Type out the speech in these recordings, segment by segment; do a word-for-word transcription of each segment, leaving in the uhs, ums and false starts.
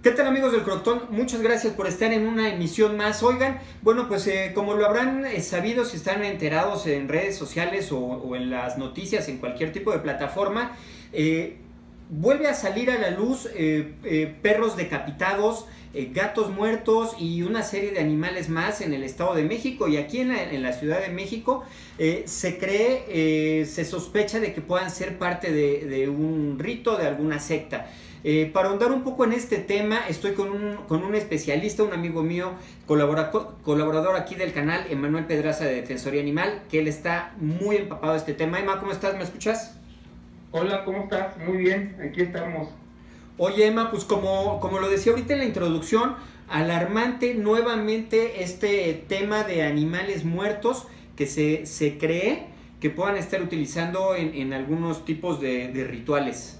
¿Qué tal, amigos del Croctón? Muchas gracias por estar en una emisión más. Oigan, bueno, pues eh, como lo habrán eh, sabido, si están enterados en redes sociales o, o en las noticias, en cualquier tipo de plataforma, eh, vuelve a salir a la luz eh, eh, perros decapitados, eh, gatos muertos y una serie de animales más en el Estado de México. Y aquí en la, en la Ciudad de México eh, se cree, eh, se sospecha de que puedan ser parte de, de un rito, de alguna secta. Eh, para ahondar un poco en este tema, estoy con un, con un especialista, un amigo mío, colabora, colaborador aquí del canal, Emanuel Pedraza de Defensoría Animal, que él está muy empapado de este tema. Emma, ¿cómo estás? ¿Me escuchas? Hola, ¿cómo estás? Muy bien, aquí estamos. Oye, Emma, pues como, como lo decía ahorita en la introducción, alarmante nuevamente este tema de animales muertos que se, se cree que puedan estar utilizando en, en algunos tipos de, de rituales.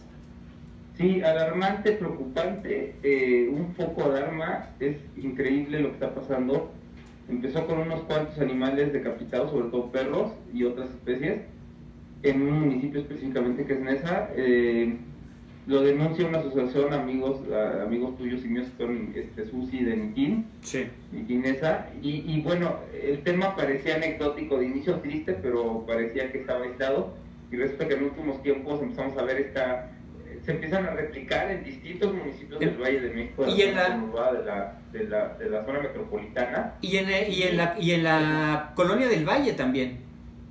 Sí, alarmante, preocupante, eh, un foco de alarma, es increíble lo que está pasando. Empezó con unos cuantos animales decapitados, sobre todo perros y otras especies, en un municipio específicamente que es Nesa. Eh, lo denuncia una asociación, amigos uh, amigos tuyos y míos, que son este, Susi de Niquín, Sí. y Nesa, y, y bueno, el tema parecía anecdótico, de inicio triste, pero parecía que estaba aislado, y resulta que en últimos tiempos empezamos a ver esta... se empiezan a replicar en distintos municipios del Valle de México, de y en la, la, de, la, de, la, de la zona metropolitana. Y en, y en, la, y en la Colonia del Valle también.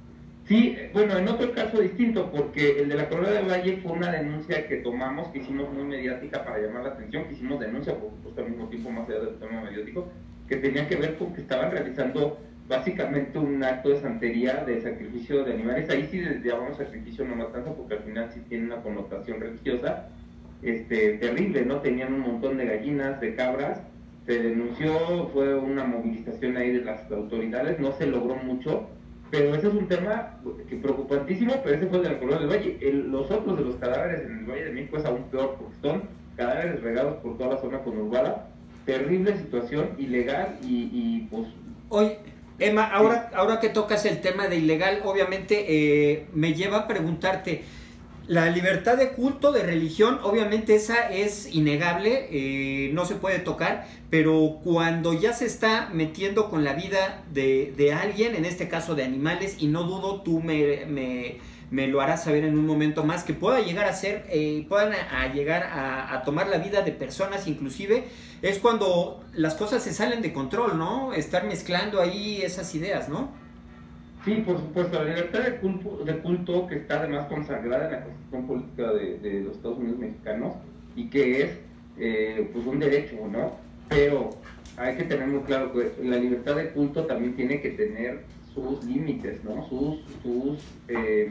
Sí, bueno, en otro caso distinto, porque el de la Colonia del Valle fue una denuncia que tomamos, que hicimos muy mediática para llamar la atención, que hicimos denuncia, por supuesto, al mismo tiempo, más allá del tema mediático, que tenía que ver con que estaban realizando básicamente un acto de santería, de sacrificio de animales. Ahí sí les llamamos sacrificio, no matanza, porque al final sí tiene una connotación religiosa este, terrible, ¿no? Tenían un montón de gallinas, de cabras, se denunció, fue una movilización ahí de las autoridades, no se logró mucho, pero ese es un tema que preocupantísimo, pero ese fue el de la Colonia del Valle. El, los otros de los cadáveres en el Valle de México es aún peor, porque son cadáveres regados por toda la zona conurbada, terrible situación, ilegal y, y pues... Oye, Emma, ahora, ahora que tocas el tema de ilegal, obviamente eh, me lleva a preguntarte, la libertad de culto, de religión, obviamente esa es innegable, eh, no se puede tocar, pero cuando ya se está metiendo con la vida de, de alguien, en este caso de animales, y no dudo, tú me, me, me lo harás saber en un momento más, que pueda llegar a ser, eh, puedan a, a llegar a, a tomar la vida de personas inclusive, es cuando las cosas se salen de control, ¿no? Estar mezclando ahí esas ideas, ¿no? Sí, por supuesto, la libertad de culto, de culto que está además consagrada en la Constitución Política de, de los Estados Unidos Mexicanos y que es eh, pues un derecho, ¿no? Pero hay que tener muy claro que la libertad de culto también tiene que tener sus límites, ¿no? Sus, sus, eh,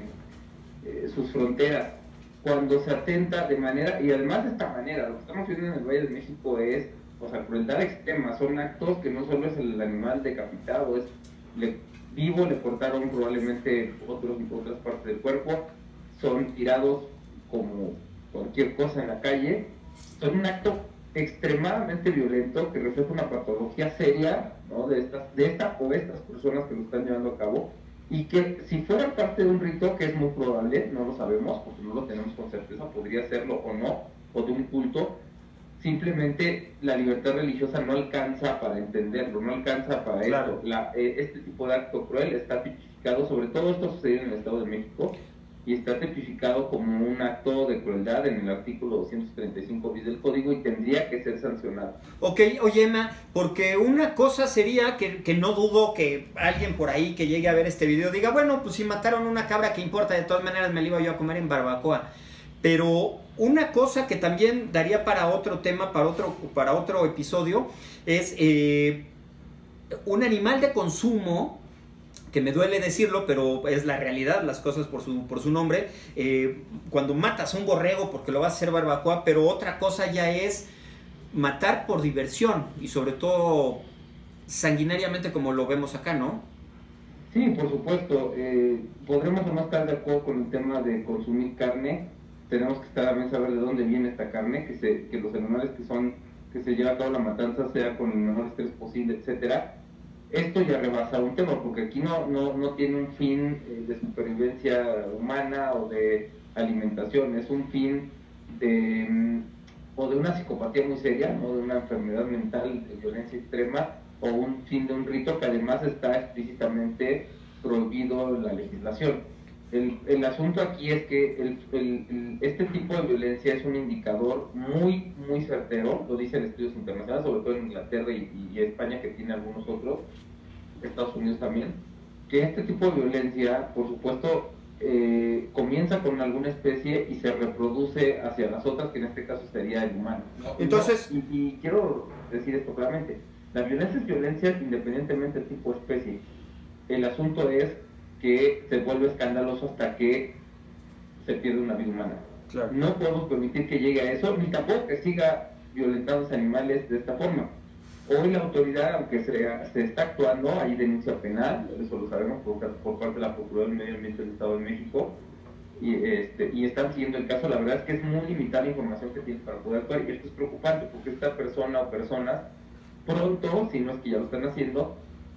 eh, sus fronteras. Cuando se atenta de manera, y además de esta manera, lo que estamos viendo en el Valle de México es, o sea, crueldad extrema, son actos que no solo es el animal decapitado, es... Le, vivo, le cortaron probablemente otros y otras partes del cuerpo, son tirados como cualquier cosa en la calle, son un acto extremadamente violento que refleja una patología seria, ¿no? de estas de esta o estas personas que lo están llevando a cabo, y que si fuera parte de un rito, que es muy probable, no lo sabemos porque no lo tenemos con certeza, podría serlo o no, o de un culto, simplemente la libertad religiosa no alcanza para entenderlo, no alcanza para claro. esto. La, eh, este tipo de acto cruel está tipificado, sobre todo esto sucede en el Estado de México, y está tipificado como un acto de crueldad en el artículo doscientos treinta y cinco bis del Código y tendría que ser sancionado. Ok, oye, Emma, porque una cosa sería que, que no dudo que alguien por ahí que llegue a ver este video diga, bueno, pues si mataron una cabra, ¿qué importa? De todas maneras me la iba yo a comer en barbacoa. Pero una cosa que también daría para otro tema, para otro, para otro episodio, es eh, un animal de consumo, que me duele decirlo, pero es la realidad, las cosas por su, por su nombre, eh, cuando matas un borrego porque lo vas a hacer barbacoa, pero otra cosa ya es matar por diversión, y sobre todo sanguinariamente como lo vemos acá, ¿no? Sí, por supuesto, eh, podremos o no estar de acuerdo con el tema de consumir carne. Tenemos que estar también saber de dónde viene esta carne, que, se, que los animales que son que se lleva a cabo la matanza sea con el menor estrés posible, etcétera. Esto ya rebasa un tema, porque aquí no, no, no tiene un fin eh, de supervivencia humana o de alimentación, es un fin de, o de una psicopatía muy seria, ¿no? De una enfermedad mental de violencia extrema, o un fin de un rito que además está explícitamente prohibido en la legislación. El, el asunto aquí es que el, el, el, este tipo de violencia es un indicador muy, muy certero, lo dicen estudios internacionales, sobre todo en Inglaterra y, y España, que tiene algunos otros, Estados Unidos también, que este tipo de violencia, por supuesto, eh, comienza con alguna especie y se reproduce hacia las otras, que en este caso sería el humano, ¿no? Entonces, y, y quiero decir esto claramente, la violencia es violencia independientemente del tipo de especie. El asunto es que se vuelve escandaloso hasta que se pierde una vida humana. Claro. No podemos permitir que llegue a eso, ni tampoco que siga violentando a los animales de esta forma. Hoy la autoridad, aunque se, se está actuando, hay denuncia penal, eso lo sabemos por, por parte de la Procuraduría del Medio Ambiente del Estado de México, y, este, y están siguiendo el caso. La verdad es que es muy limitada la información que tienen para poder actuar, y esto es preocupante, porque esta persona o personas, pronto, si no es que ya lo están haciendo,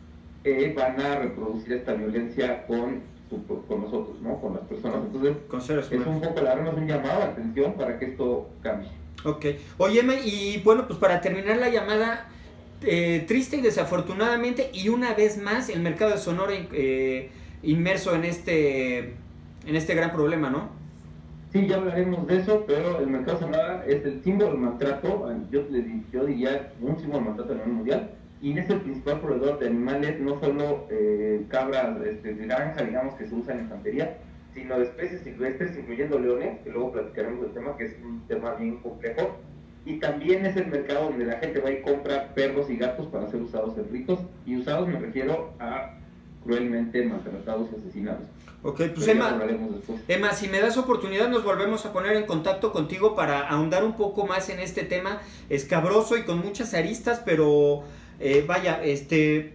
eh, van a reproducir esta violencia con, con nosotros, ¿no? Con las personas. Entonces, con seres es un poco la es un llamado de atención para que esto cambie. Ok. Oye, Emma, y bueno, pues para terminar la llamada, eh, triste y desafortunadamente, y una vez más, el mercado de Sonora eh, inmerso en este, en este gran problema, ¿no? Sí, ya hablaremos de eso, pero el mercado de Sonora es el símbolo del maltrato, yo, yo diría un símbolo del maltrato a nivel mundial, y es el principal proveedor de animales, no solo eh, cabras este, de granja, digamos, que se usan en infantería, sino de especies silvestres, incluyendo leones, que luego platicaremos del tema, que es un tema bien complejo, y también es el mercado donde la gente va y compra perros y gatos para ser usados en ritos, y usados me refiero a cruelmente maltratados y asesinados. Ok, pues Emma, Emma, si me das oportunidad nos volvemos a poner en contacto contigo para ahondar un poco más en este tema escabroso y con muchas aristas, pero eh, vaya, este,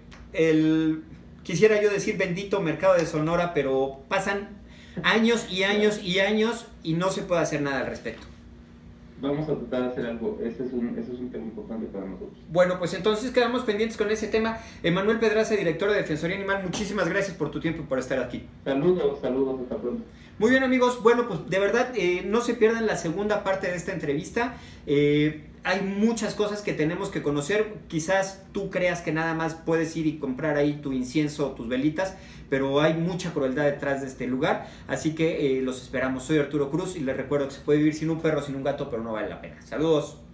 el, quisiera yo decir bendito mercado de Sonora, pero pasan años y años y años y no se puede hacer nada al respecto. Vamos a tratar de hacer algo, ese es un, ese es un tema importante para nosotros. Bueno, pues entonces quedamos pendientes con ese tema. Emanuel Pedraza, director de Defensoría Animal, muchísimas gracias por tu tiempo y por estar aquí. Saludos, saludos, hasta pronto. Muy bien, amigos, bueno, pues de verdad eh, no se pierdan la segunda parte de esta entrevista. Eh, hay muchas cosas que tenemos que conocer. Quizás tú creas que nada más puedes ir y comprar ahí tu incienso, tus velitas, pero hay mucha crueldad detrás de este lugar, así que eh, los esperamos. Soy Arturo Cruz y les recuerdo que se puede vivir sin un perro, sin un gato, pero no vale la pena. Saludos.